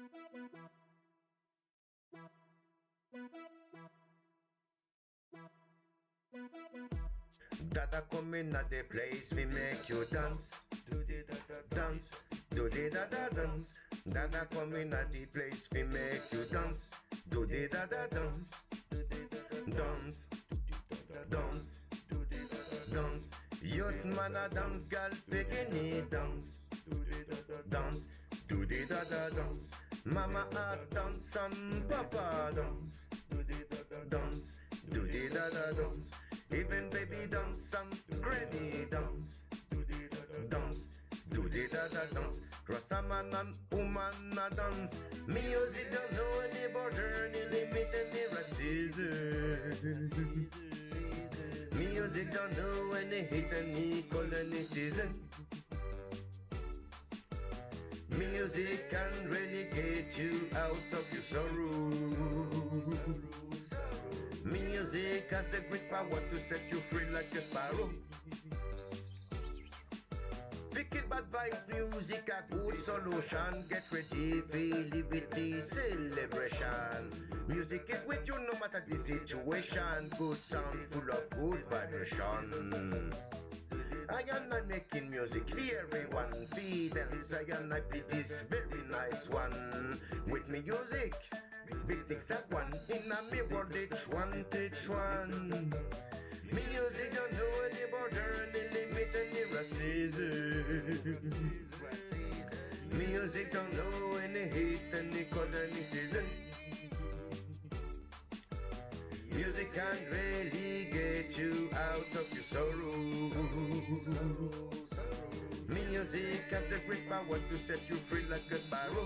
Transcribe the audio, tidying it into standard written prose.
Dada come in at the place, we make you dance. Do the dada dance, do the dada dance. Dada come in at the place, we make you dance. Do the dada dance, dance, dance, dance. Youth man a dance, girl bikini dance. Dance, do the dada dance. Mama a dance and papa dance. Dance, do the dada dance. Even baby dance and granny dance. Dance, do the dada dance. Rasta man and woman a dance. Music don't know any border, any limit, any racism. Music don't know any hate, any color, any season. Music can really get you out of your sorrow. Music has the great power to set you free like a sparrow. Wicked bad vibes, music a good solution. Get ready for liberty celebration. Music is with you no matter the situation. Good sound full of good vibration. I am not making music for everyone. Fidels, I am not play this very nice one. With me music, big things at one. In a me world, each one, each one. Music don't know any border, any limit, any racism. Music don't know any hate, any color, any season. Music can really get you out of your sorrow. Music has the great power to set you free like a sparrow.